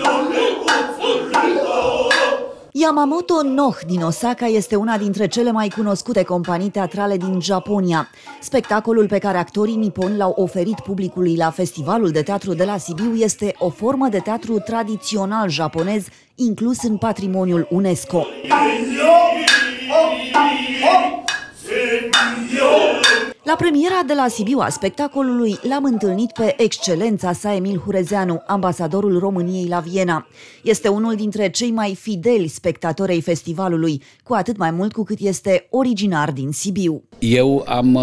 Yamamoto Noh din Osaka este una dintre cele mai cunoscute companii teatrale din Japonia. Spectacolul pe care actorii niponi l-au oferit publicului la Festivalul de Teatru de la Sibiu este o formă de teatru tradițional japonez inclus în patrimoniul UNESCO. La premiera de la Sibiu a spectacolului l-am întâlnit pe excelența sa Emil Hurezeanu, ambasadorul României la Viena. Este unul dintre cei mai fideli spectatori ai festivalului, cu atât mai mult cu cât este originar din Sibiu. Eu am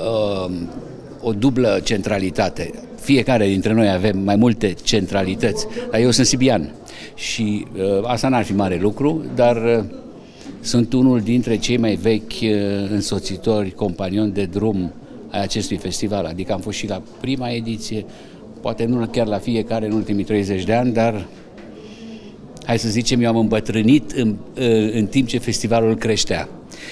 o dublă centralitate. Fiecare dintre noi avem mai multe centralități, dar eu sunt sibian și asta n-ar fi mare lucru, dar sunt unul dintre cei mai vechi însoțitori, companioni de drum ai acestui festival. Adică am fost și la prima ediție, poate nu chiar la fiecare în ultimii 30 de ani, dar hai să zicem, eu am îmbătrânit în timp ce festivalul creștea.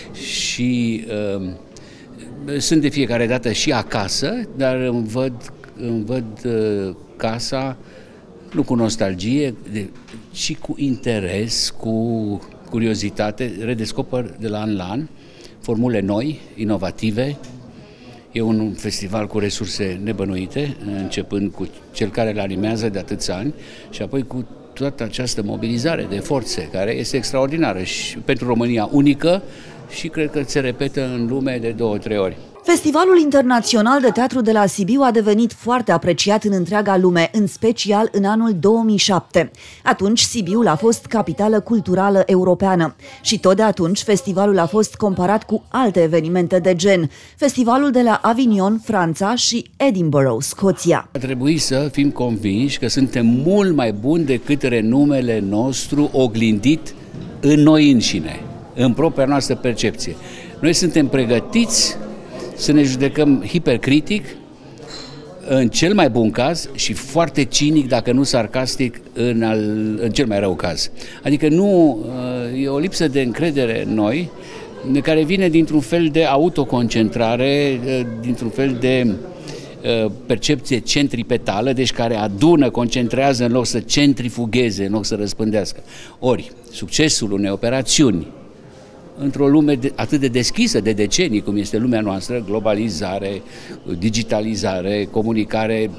Și sunt de fiecare dată și acasă, dar îmi văd casa nu cu nostalgie, ci cu interes, cu curiozitate. Redescoper de la an la an formule noi, inovative. E un festival cu resurse nebănuite, începând cu cel care îl animează de atâția ani și apoi cu toată această mobilizare de forțe, care este extraordinară și pentru România unică și cred că se repetă în lume de 2-3 ori. Festivalul Internațional de Teatru de la Sibiu a devenit foarte apreciat în întreaga lume, în special în anul 2007. Atunci Sibiul a fost capitală culturală europeană și tot de atunci festivalul a fost comparat cu alte evenimente de gen, festivalul de la Avignon, Franța și Edinburgh, Scoția. A trebuit să fim convinși că suntem mult mai buni decât renumele nostru oglindit în noi înșine, în propria noastră percepție. Noi suntem pregătiți să ne judecăm hipercritic, în cel mai bun caz, și foarte cinic, dacă nu sarcastic, în cel mai rău caz. Adică nu, e o lipsă de încredere în noi, care vine dintr-un fel de autoconcentrare, dintr-un fel de percepție centripetală, deci care adună, concentrează în loc să centrifugheze, în loc să răspândească. Ori, succesul unei operațiuni într-o lume atât de deschisă de decenii, cum este lumea noastră, globalizare, digitalizare, comunicare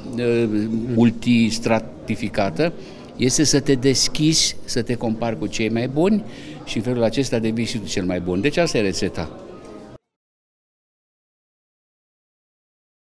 multistratificată, este să te deschizi, să te compari cu cei mai buni și în felul acesta devii și tu cel mai bun. Deci asta e rețeta.